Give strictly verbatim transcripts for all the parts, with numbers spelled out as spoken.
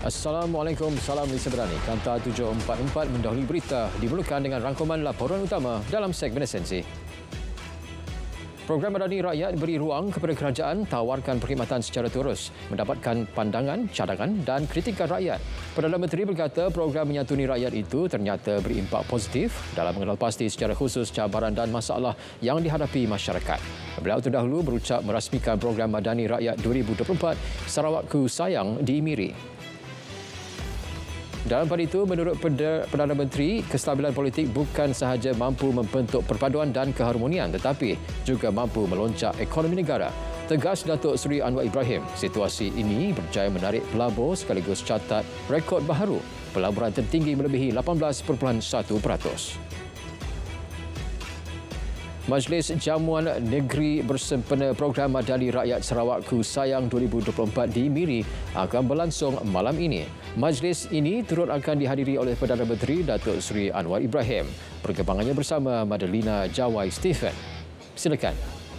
Assalamualaikum, salam Malaysia Berani. Kanta tujuh empat empat mendahului berita dimulakan dengan rangkuman laporan utama dalam segmen esensi. Program Madani Rakyat beri ruang kepada kerajaan tawarkan perkhidmatan secara terus, mendapatkan pandangan, cadangan dan kritikan rakyat. Perdana Menteri berkata program menyantuni rakyat itu ternyata berimpak positif dalam mengenal pasti secara khusus cabaran dan masalah yang dihadapi masyarakat. Beliau terdahulu berucap merasmikan program Madani Rakyat dua ribu dua puluh empat Sarawakku Sayang di Miri. Dalam pada itu, menurut Perdana Menteri, kestabilan politik bukan sahaja mampu membentuk perpaduan dan keharmonian tetapi juga mampu melonjak ekonomi negara. Tegas Datuk Seri Anwar Ibrahim, situasi ini berjaya menarik pelabur sekaligus catat rekod baharu. Pelaburan tertinggi melebihi lapan belas perpuluhan satu peratus. Majlis Jamuan Negeri bersempena program Madani Rakyat Sarawakku Sayang dua ribu dua puluh empat di Miri akan berlangsung malam ini. Majlis ini turut akan dihadiri oleh Perdana Menteri Datuk Seri Anwar Ibrahim. Perkembangannya bersama Madalina Jawai Stephen. Silakan.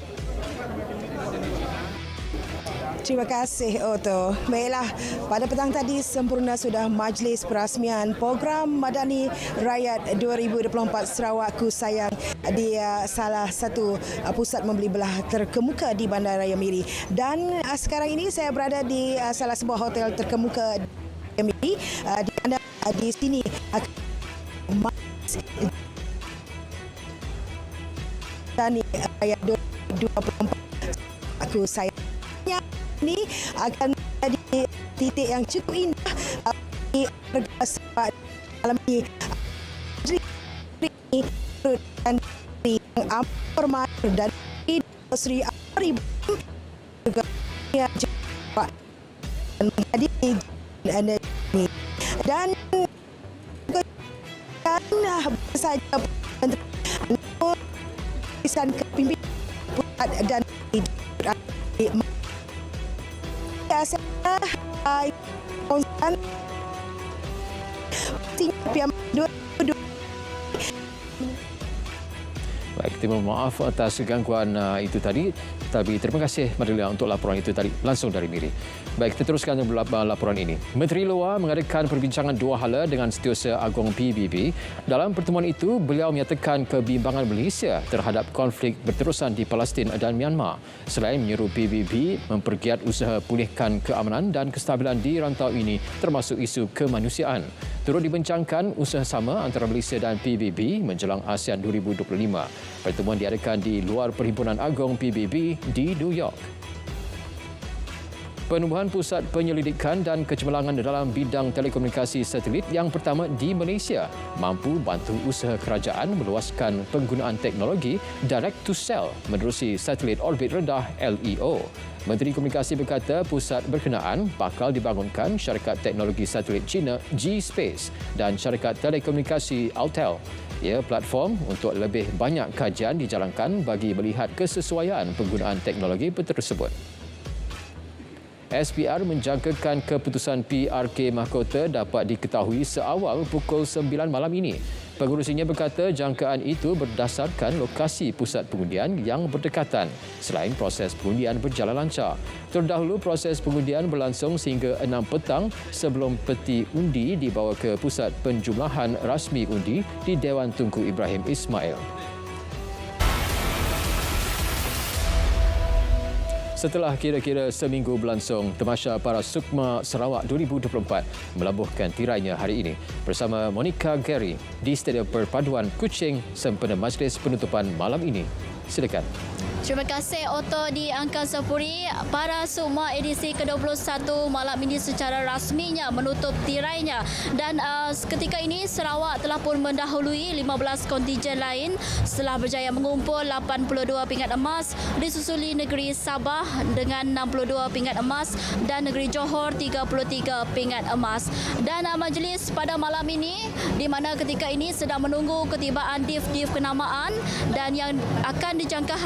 Terima kasih, Otto. Baiklah, pada petang tadi sempurna sudah majlis perasmian program Madani Rakyat dua ribu dua puluh empat Sarawakku Sayang di uh, salah satu uh, pusat membeli belah terkemuka di Bandaraya Miri. Dan uh, sekarang ini saya berada di uh, salah sebuah hotel terkemuka di Miri. Uh, di mana uh, di sini akan Madani Rakyat dua ribu dua puluh empat Sarawakku Sayang ini akan menjadi titik yang cukup indah bagi warga Sarawak dalam ini dan yang amat hormat dan Sri Anwar Ibrahim juga dan menghadiri ini dan dan saja Menteri Kepimpinan Pusat dan saya konstan Baik, terima maaf atas gangguan uh, itu tadi. Tapi terima kasih Madalina untuk laporan itu tadi langsung dari Miri. Baik, kita teruskan dengan laporan ini. Menteri Luar mengadakan perbincangan dua hala dengan Setiausaha Agong P B B. Dalam pertemuan itu, beliau menyatakan kebimbangan Malaysia terhadap konflik berterusan di Palestin dan Myanmar. Selain menyeru P B B mempergiat usaha pulihkan keamanan dan kestabilan di rantau ini termasuk isu kemanusiaan. Turut dibincangkan usaha sama antara Malaysia dan P B B menjelang ASEAN dua ribu dua puluh lima. Pertemuan diadakan di luar Perhimpunan Agong P B B di New York. Penubuhan Pusat Penyelidikan dan Kecemerlangan dalam bidang telekomunikasi satelit yang pertama di Malaysia mampu bantu usaha kerajaan meluaskan penggunaan teknologi direct to cell menerusi satelit orbit rendah L E O. Menteri Komunikasi berkata pusat berkenaan bakal dibangunkan syarikat teknologi satelit China G-Space dan syarikat telekomunikasi Altel. Ia platform untuk lebih banyak kajian dijalankan bagi melihat kesesuaian penggunaan teknologi tersebut. S P R menjangkakan keputusan P R K Mahkota dapat diketahui seawal pukul sembilan malam ini. Pengurusinya berkata jangkaan itu berdasarkan lokasi pusat pengundian yang berdekatan selain proses pengundian berjalan lancar. Terdahulu proses pengundian berlangsung sehingga enam petang sebelum peti undi dibawa ke pusat penjumlahan rasmi undi di Dewan Tunku Ibrahim Ismail. Setelah kira-kira seminggu berlangsung, Tamasya Para Sukma Sarawak dua ribu dua puluh empat melabuhkan tirainya hari ini bersama Monica Gary di Stadium Perpaduan Kuching sempena majlis penutupan malam ini. Silakan. Terima kasih Otto di Angkasa Puri. Para Sukma edisi ke dua puluh satu malam ini secara rasminya menutup tirainya dan uh, ketika ini Sarawak telah pun mendahului lima belas kontingen lain setelah berjaya mengumpul lapan puluh dua pingat emas, disusuli negeri Sabah dengan enam puluh dua pingat emas dan negeri Johor tiga puluh tiga pingat emas. Dan uh, majlis pada malam ini di mana ketika ini sedang menunggu ketibaan div-div kenamaan dan yang akan dijangka hadir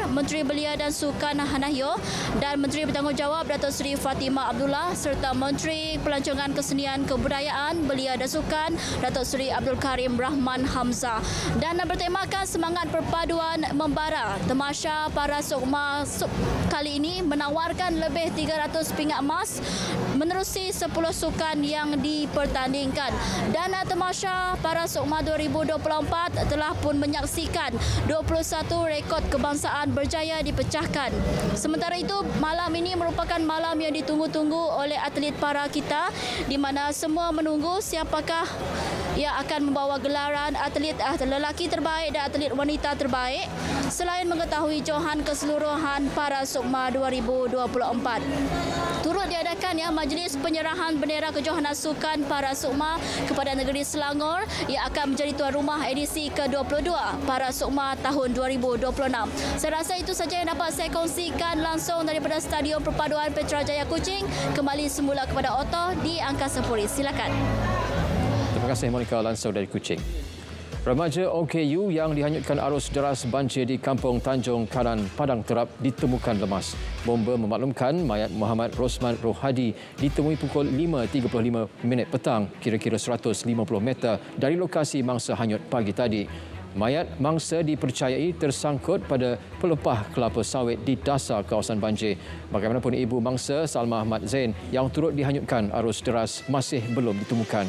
Menteri Belia dan Sukan Hanahyo dan Menteri Bertanggungjawab Datuk Seri Fatimah Abdullah serta Menteri Pelancongan Kesenian Kebudayaan Belia dan Sukan Datuk Seri Abdul Karim Rahman Hamzah. Dan bertemakan semangat perpaduan membara, Tamasya Para Sukma kali ini menawarkan lebih tiga ratus pingat emas menerusi sepuluh sukan yang dipertandingkan. Dan Tamasya Para Sukma dua ribu dua puluh empat telah pun menyaksikan dua puluh satu rekod kebangsaan berjaya dipecahkan. Sementara itu, malam ini merupakan malam yang ditunggu-tunggu oleh atlet para kita di mana semua menunggu siapakah yang akan membawa gelaran atlet lelaki terbaik dan atlet wanita terbaik selain mengetahui johan keseluruhan Para Sukma dua ribu dua puluh empat. Turut diadakan ya majlis penyerahan bendera kejohanan sukan Para Sukma kepada negeri Selangor yang akan menjadi tuan rumah edisi ke dua puluh dua Para Sukma tahun dua ribu dua puluh enam. Saya rasa itu saja yang dapat saya kongsikan langsung daripada Stadium Perpaduan Putrajaya Kuching. Kembali semula kepada Otto di Angkasa Puri. Silakan. Terima kasih Monica langsung dari Kuching. Remaja O K U yang dihanyutkan arus deras banjir di Kampung Tanjung Kanan, Padang Terap ditemukan lemas. Bomba memaklumkan mayat Muhammad Rosman Rohadi ditemui pukul lima tiga puluh lima minit petang, kira-kira seratus lima puluh meter dari lokasi mangsa hanyut pagi tadi. Mayat mangsa dipercayai tersangkut pada pelepah kelapa sawit di dasar kawasan banjir. Bagaimanapun ibu mangsa Salma Ahmad Zain yang turut dihanyutkan arus deras masih belum ditemukan.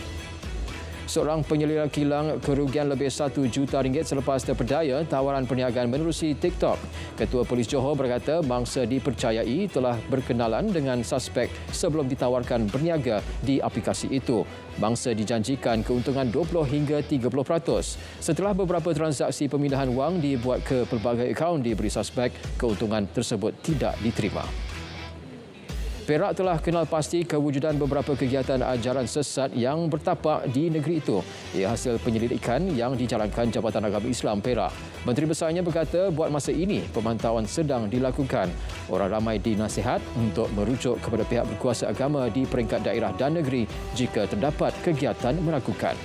Seorang penyelidik kilang kerugian lebih satu juta ringgit selepas terpedaya tawaran perniagaan menerusi TikTok. Ketua Polis Johor berkata mangsa dipercayai telah berkenalan dengan suspek sebelum ditawarkan berniaga di aplikasi itu. Mangsa dijanjikan keuntungan dua puluh hingga tiga puluh peratus. Setelah beberapa transaksi pemindahan wang dibuat ke pelbagai akaun diberi suspek, keuntungan tersebut tidak diterima. Perak telah kenal pasti kewujudan beberapa kegiatan ajaran sesat yang bertapak di negeri itu. Ia hasil penyelidikan yang dijalankan Jabatan Agama Islam Perak. Menteri Besarnya berkata buat masa ini pemantauan sedang dilakukan. Orang ramai dinasihat untuk merujuk kepada pihak berkuasa agama di peringkat daerah dan negeri jika terdapat kegiatan meragukan.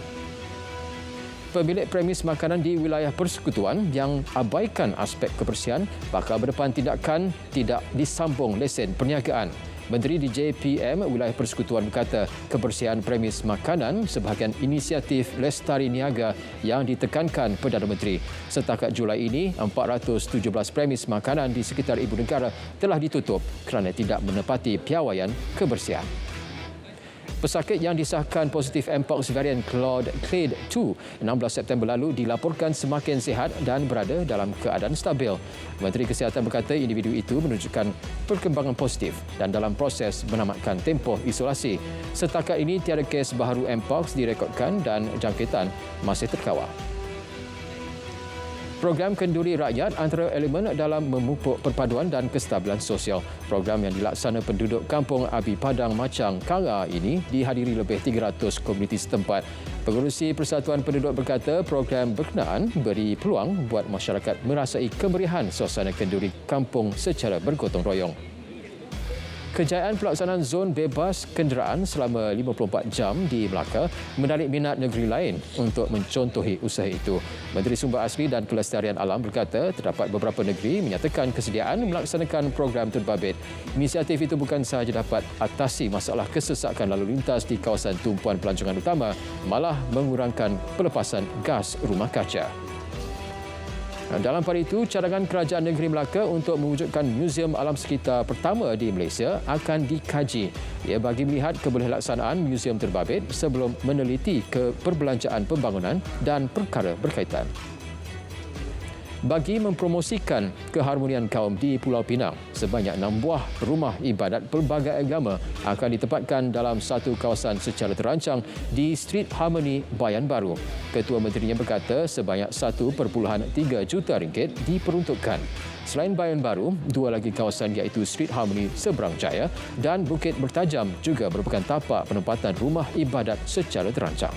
Pemilik premis makanan di wilayah persekutuan yang abaikan aspek kebersihan bakal berdepan tindakan tidak disambung lesen perniagaan. Menteri di J P M Wilayah Persekutuan berkata kebersihan premis makanan sebahagian inisiatif Lestari Niaga yang ditekankan Perdana Menteri. Setakat Julai ini, empat ratus tujuh belas premis makanan di sekitar ibu negara telah ditutup kerana tidak menepati piawaian kebersihan. Pesakit yang disahkan positif Mpox varian Clade dua enam belas September lalu dilaporkan semakin sihat dan berada dalam keadaan stabil. Menteri Kesihatan berkata individu itu menunjukkan perkembangan positif dan dalam proses menamatkan tempoh isolasi. Setakat ini tiada kes baharu Mpox direkodkan dan jangkitan masih terkawal. Program Kenduri Rakyat antara elemen dalam memupuk perpaduan dan kestabilan sosial. Program yang dilaksana penduduk Kampung Abi Padang Macang Kanga ini dihadiri lebih tiga ratus komuniti setempat. Pengerusi Persatuan Penduduk berkata program berkenaan beri peluang buat masyarakat merasai kemeriahan suasana kenduri kampung secara bergotong royong. Kejayaan pelaksanaan zon bebas kenderaan selama lima puluh empat jam di Melaka menarik minat negeri lain untuk mencontohi usaha itu. Menteri Sumber Asli dan Kelestarian Alam berkata terdapat beberapa negeri menyatakan kesediaan melaksanakan program terbabit. Inisiatif itu bukan sahaja dapat atasi masalah kesesakan lalu lintas di kawasan tumpuan pelancongan utama, malah mengurangkan pelepasan gas rumah kaca. Dalam pada itu, cadangan Kerajaan Negeri Melaka untuk mewujudkan Muzium Alam Sekitar pertama di Malaysia akan dikaji. Ia bagi melihat kebolehkelaksanaan muzium terbabit sebelum meneliti keperbelanjaan pembangunan dan perkara berkaitan. Bagi mempromosikan keharmonian kaum di Pulau Pinang, sebanyak enam buah rumah ibadat pelbagai agama akan ditempatkan dalam satu kawasan secara terancang di Street Harmony Bayan Baru. Ketua Menterinya berkata sebanyak satu perpuluhan tiga juta ringgit diperuntukkan. Selain Bayan Baru, dua lagi kawasan iaitu Street Harmony Seberang Jaya dan Bukit Bertajam juga merupakan tapak penempatan rumah ibadat secara terancang.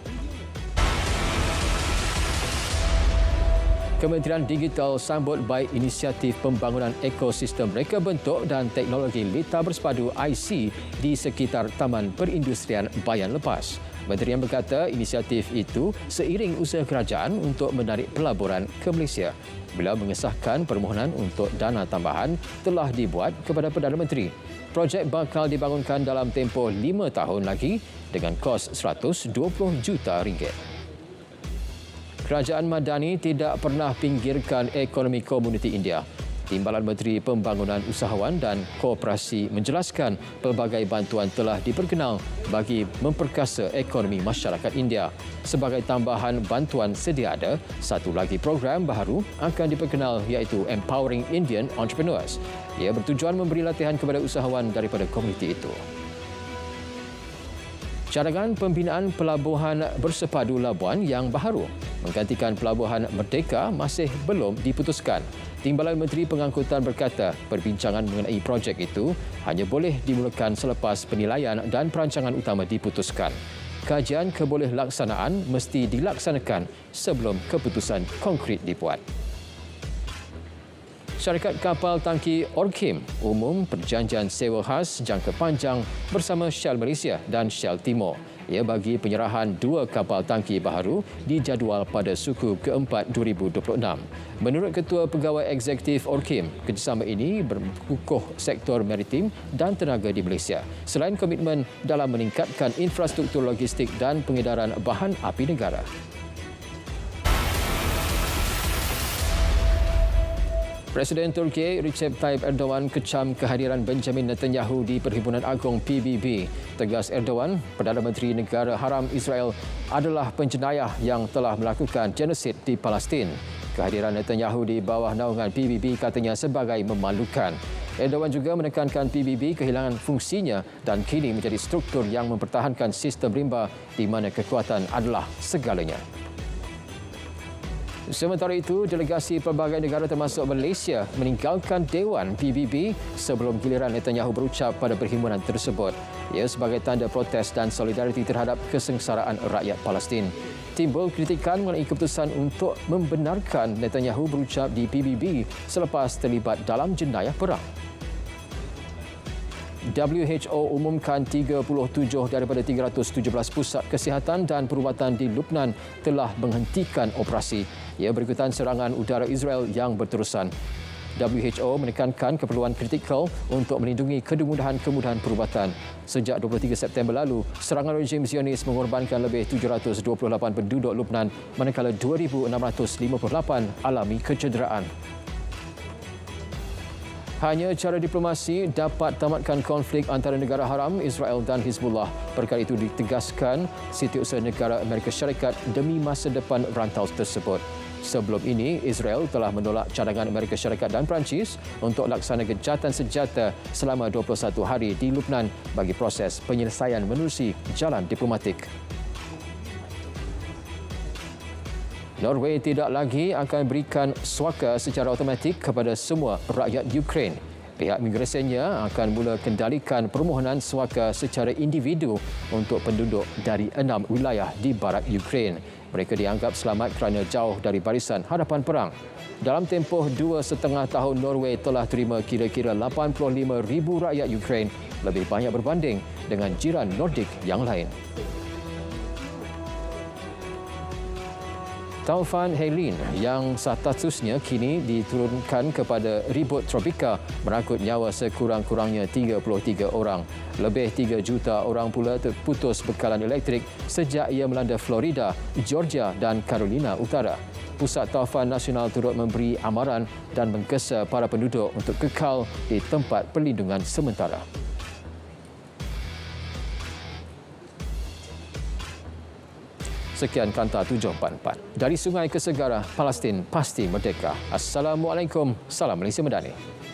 Kementerian Digital sambut baik inisiatif pembangunan ekosistem reka bentuk dan teknologi Lita Bersepadu I C di sekitar Taman Perindustrian Bayan Lepas. Menteri yang berkata inisiatif itu seiring usaha kerajaan untuk menarik pelaburan ke Malaysia. Beliau mengesahkan permohonan untuk dana tambahan telah dibuat kepada Perdana Menteri. Projek bakal dibangunkan dalam tempoh lima tahun lagi dengan kos seratus dua puluh juta ringgit. Kerajaan Madani tidak pernah pinggirkan ekonomi komuniti India. Timbalan Menteri Pembangunan Usahawan dan Koperasi menjelaskan pelbagai bantuan telah diperkenal bagi memperkasa ekonomi masyarakat India. Sebagai tambahan bantuan sedia ada, satu lagi program baru akan diperkenal iaitu Empowering Indian Entrepreneurs. Ia bertujuan memberi latihan kepada usahawan daripada komuniti itu. Cadangan pembinaan pelabuhan bersepadu Labuan yang baharu menggantikan pelabuhan Merdeka masih belum diputuskan. Timbalan Menteri Pengangkutan berkata perbincangan mengenai projek itu hanya boleh dimulakan selepas penilaian dan perancangan utama diputuskan. Kajian kebolehaksanaan mesti dilaksanakan sebelum keputusan konkret dibuat. Syarikat Kapal Tangki Orkim umum perjanjian sewa khas jangka panjang bersama Shell Malaysia dan Shell Timor. Ia bagi penyerahan dua kapal tangki baharu dijadual pada suku keempat dua ribu dua puluh enam. Menurut Ketua Pegawai Eksekutif Orkim, kerjasama ini berkukuh sektor maritim dan tenaga di Malaysia. Selain komitmen dalam meningkatkan infrastruktur logistik dan pengedaran bahan api negara. Presiden Turki Recep Tayyip Erdogan kecam kehadiran Benjamin Netanyahu di Perhimpunan Agong P B B. Tegas Erdogan, Perdana Menteri Negara Haram Israel adalah penjenayah yang telah melakukan genosid di Palestin. Kehadiran Netanyahu di bawah naungan P B B katanya sebagai memalukan. Erdogan juga menekankan P B B kehilangan fungsinya dan kini menjadi struktur yang mempertahankan sistem rimba di mana kekuatan adalah segalanya. Sementara itu, delegasi pelbagai negara termasuk Malaysia meninggalkan Dewan P B B sebelum giliran Netanyahu berucap pada perhimpunan tersebut. Ia sebagai tanda protes dan solidariti terhadap kesengsaraan rakyat Palestin. Timbul kritikan mengenai keputusan untuk membenarkan Netanyahu berucap di P B B selepas terlibat dalam jenayah perang. W H O umumkan tiga puluh tujuh daripada tiga ratus tujuh belas pusat kesihatan dan perubatan di Lubnan telah menghentikan operasi. Ia berikutan serangan udara Israel yang berterusan. W H O menekankan keperluan kritikal untuk melindungi kemudahan-kemudahan perubatan. Sejak dua puluh tiga September lalu, serangan rejim Zionis mengorbankan lebih tujuh ratus dua puluh lapan penduduk Lubnan manakala dua ribu enam ratus lima puluh lapan alami kecederaan. Hanya cara diplomasi dapat tamatkan konflik antara negara haram Israel dan Hizbullah. Perkara itu ditegaskan Setiausaha Negara Amerika Syarikat demi masa depan rantau tersebut. Sebelum ini, Israel telah menolak cadangan Amerika Syarikat dan Perancis untuk laksana gencatan senjata selama dua puluh satu hari di Lubnan bagi proses penyelesaian menerusi jalan diplomatik. Norway tidak lagi akan berikan suaka secara automatik kepada semua rakyat Ukraine. Pihak migrasinya akan mula kendalikan permohonan suaka secara individu untuk penduduk dari enam wilayah di barat Ukraine. Mereka dianggap selamat kerana jauh dari barisan hadapan perang. Dalam tempoh dua setengah tahun, Norway telah terima kira-kira lapan puluh lima ribu rakyat Ukraine, lebih banyak berbanding dengan jiran Nordik yang lain. Taufan Helene yang statusnya kini diturunkan kepada ribut tropika merangkut nyawa sekurang-kurangnya tiga puluh tiga orang. Lebih tiga juta orang pula terputus bekalan elektrik sejak ia melanda Florida, Georgia dan Carolina Utara. Pusat Taufan Nasional turut memberi amaran dan menggesa para penduduk untuk kekal di tempat perlindungan sementara. Sekian Kanta tujuh empat empat. Dari sungai ke segara, Palestin pasti merdeka. Assalamualaikum. Salam Malaysia Madani.